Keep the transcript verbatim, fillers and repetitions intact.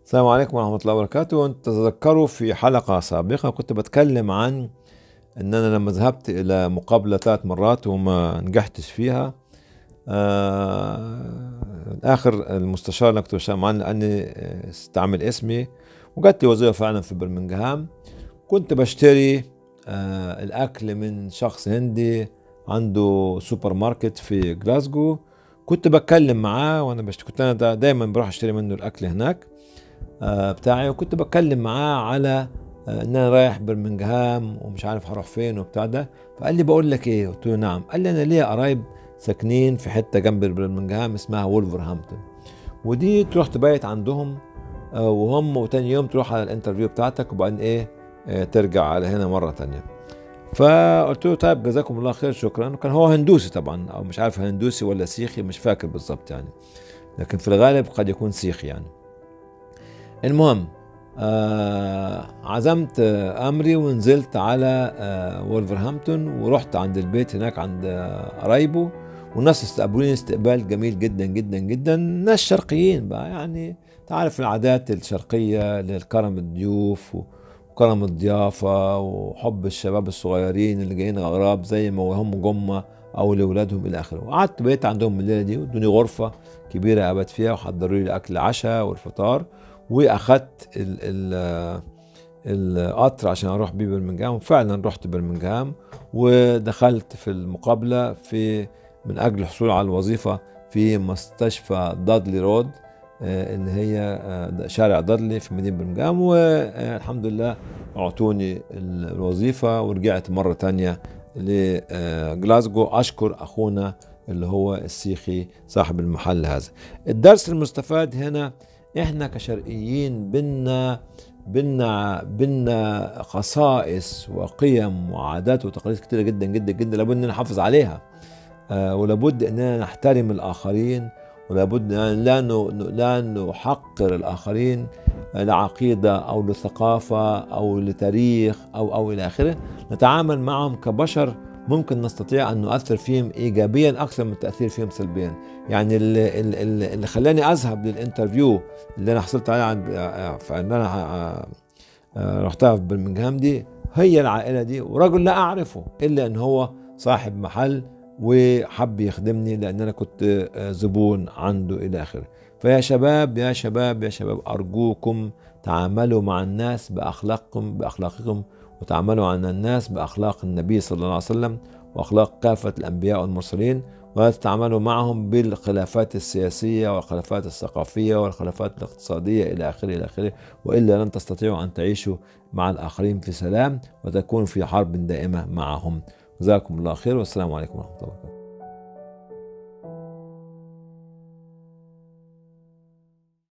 السلام عليكم ورحمة الله وبركاته. أنت تتذكروا في حلقة سابقة كنت بتكلم عن أن أنا لما ذهبت إلى مقابلة ثلاث مرات وما نجحتش فيها. آه آخر المستشار اللي كنت بشتغل معاه لأني استعمل اسمي وجات لي وظيفة فعلا في برمنجهام. كنت بشتري آه الأكل من شخص هندي عنده سوبر ماركت في جلاسكو. كنت بتكلم معاه وأنا بشتري، كنت أنا دا دايما بروح أشتري منه الأكل هناك آه بتاعي، وكنت بتكلم معاه على آه ان انا رايح برمنجهام ومش عارف هروح فين وبتاع ده. فقال لي بقول لك ايه؟ قلت له نعم. قال لي انا ليا قرايب ساكنين في حته جنب برمنجهام اسمها وولفرهامبتون، ودي تروح تبيت عندهم آه وهم وتاني يوم تروح على الانترفيو بتاعتك وبعدين ايه آه ترجع على هنا مره تانية. فقلت له طيب جزاكم الله خير شكرا. وكان هو هندوسي طبعا، او مش عارف هندوسي ولا سيخي، مش فاكر بالظبط يعني، لكن في الغالب قد يكون سيخي يعني. المهم آه عزمت آه امري ونزلت على آه وولفرهامبتون ورحت عند البيت هناك عند آه قرايبه، والناس استقبلوني استقبال جميل جدا جدا جدا. ناس شرقيين بقى، يعني تعرف العادات الشرقية للكرم الضيوف وكرم الضيافة وحب الشباب الصغيرين اللي جايين غراب زي ما هم جمة او لاولادهم الى اخره. وقعدت بقيت عندهم الليله دي وادوني غرفه كبيره ابات فيها وحضروا لي اكل العشاء والفطار، واخدت ال ال القطر عشان اروح بيه برمنجهام. وفعلا رحت برمنجهام ودخلت في المقابله في من اجل الحصول على الوظيفه في مستشفى دادلي رود اللي هي شارع دادلي في مدينه برمنجهام. والحمد لله اعطوني الوظيفه ورجعت مره تانية لجلاسكو اشكر اخونا اللي هو السيخي صاحب المحل هذا. الدرس المستفاد هنا، احنا كشرقيين بنا بنا بنا خصائص وقيم وعادات وتقاليد كتيرة جدا جدا جدا لابد ان نحافظ عليها. آه ولابد اننا نحترم الاخرين، ولابد ان لا لا نحقر الاخرين لعقيدة او لثقافة او لتاريخ او او الى اخره. نتعامل معهم كبشر ممكن نستطيع أن نؤثر فيهم إيجابيا أكثر من التأثير فيهم سلبيا. يعني اللي, اللي, اللي خلاني أذهب للإنترفيو اللي أنا حصلت عليه عند فإن أنا رحتها في برمنجهام دي هي العائلة دي، ورجل لا أعرفه إلا أن هو صاحب محل وحب يخدمني لأن أنا كنت زبون عنده إلى آخره. فيا شباب يا شباب يا شباب أرجوكم تعاملوا مع الناس بأخلاقكم بأخلاقكم وتعاملوا مع الناس بأخلاق النبي صلى الله عليه وسلم وأخلاق كافة الأنبياء والمرسلين، ولا تتعاملوا معهم بالخلافات السياسية والخلافات الثقافية والخلافات الاقتصادية إلى آخره إلى آخره، وإلا لن تستطيعوا أن تعيشوا مع الآخرين في سلام وتكون في حرب دائمة معهم. جزاكم الله خير والسلام عليكم ورحمة الله وبركاته.